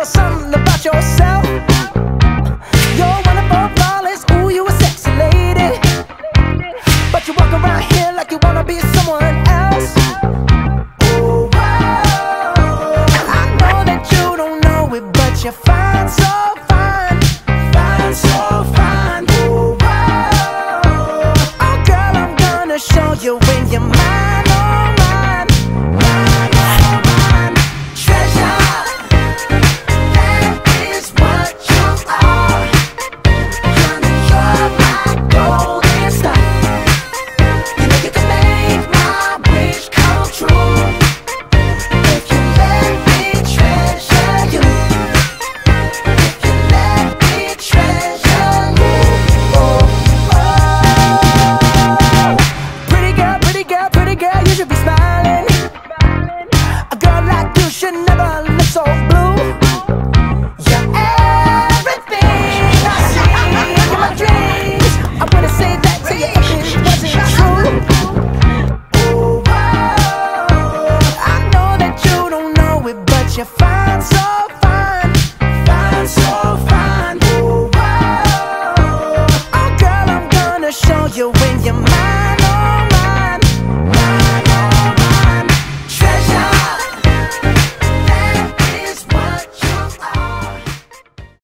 girl something about yourself. You're wonderful, flawless, ooh, you a sexy lady. But you walk around here like you wanna be someone else. Oh, wow. I know that you don't know it, but you're fine, so fine. Fine, so fine. Oh, wow. Oh, girl, I'm gonna show you when you're mine, oh, mine. Mine, oh, mine. Treasure, that is what you are. Honey, you're my golden star. You know you can make my wish come true if you let me treasure you. If you let me treasure you. Oh, oh. Pretty girl, pretty girl, pretty girl, you should be smiling. A girl like you should never look so blue. You're everything I see in my dreams. I wouldn't say that to you if it wasn't true. Oh, wow. I know that you don't know it, but you're fine, so fine. Fine, so fine. Oh, wow. Oh, girl, I'm gonna show you when you're mine, oh,